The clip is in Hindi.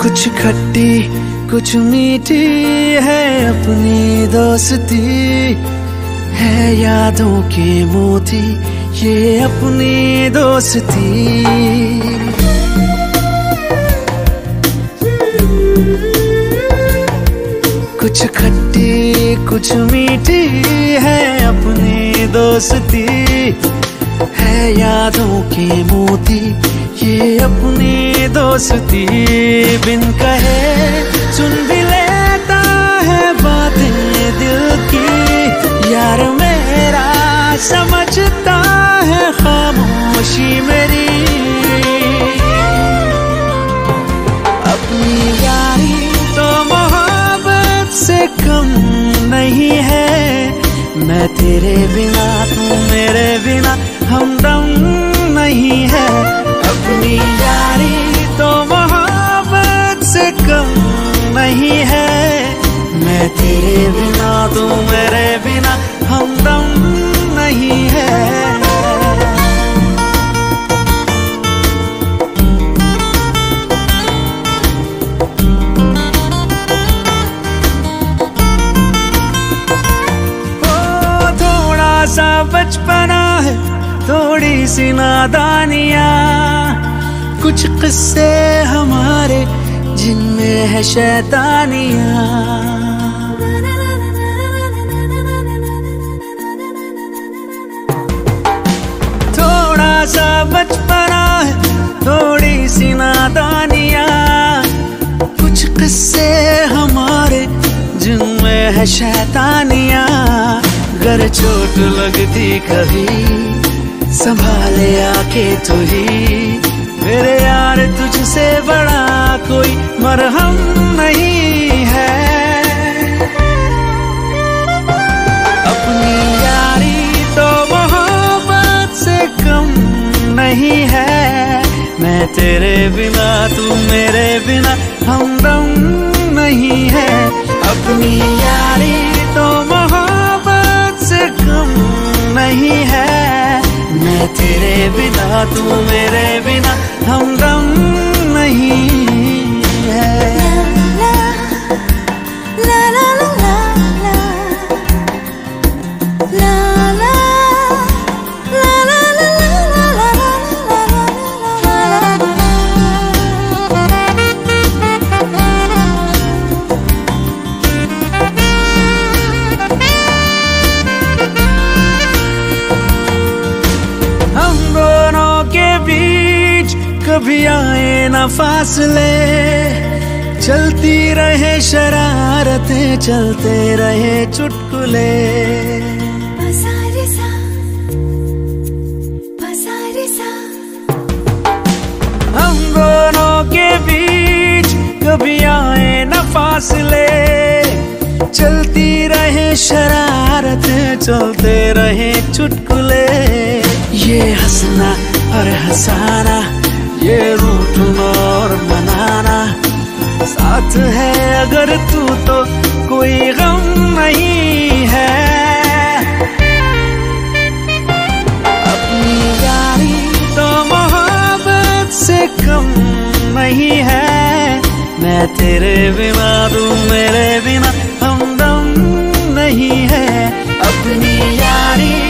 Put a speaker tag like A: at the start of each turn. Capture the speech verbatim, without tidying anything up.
A: कुछ खट्टी कुछ मीठी है अपनी दोस्ती, है यादों के मोती ये अपनी दोस्ती। कुछ खट्टी कुछ मीठी है अपनी दोस्ती, है यादों के मोती ये अपनी दोस्ती। बिन कहे सुन भी लेता है बातें दिल की, यार मेरा समझता है खामोशी मेरी। अपनी यारी तो मोहब्बत से कम नहीं है, मैं तेरे बिना तू मेरे बिना हमदम नहीं है। अपनी यारी तो मोहब्बत से कम नहीं है, मैं तेरे बिना तू मेरे बिना हमदम नहीं है। ओ थोड़ा सा बचपना है थोड़ी सी नादानियाँ, कुछ किस्से हमारे जिनमें है शैतानियाँ। थोड़ा सा बचपना है थोड़ी सी नादानियाँ, कुछ किस्से हमारे जिनमें है शैतानियाँ। अगर चोट लगती कभी संभाले आके तू ही, मेरे यार तुझसे बड़ा कोई मरहम नहीं है। अपनी यारी तो मोहब्बत से कम नहीं है, मैं तेरे बिना तू मेरे बिना हमदम नहीं है। अपनी यारी तो मोहब्बत से कम नहीं है, मैं तेरे बिना तू मेरे बिना हमदम नहीं है। ला ला ला ला ला ला ला ला ला कभी आए न फासले, चलती रहे शरारतें चलते रहे चुटकुले। पसारे सा, पसारे सा। हम दोनों के बीच कभी आए न फासले, चलती रहे शरारतें चलते रहे चुटकुले। ये हंसना और हंसाना, ये रूठना और मनाना, साथ है अगर तू तो कोई गम नहीं है। अपनी यारी तो मोहब्बत से कम नहीं है, मैं तेरे बिना तू मेरे बिना हमदम नहीं है। अपनी यारी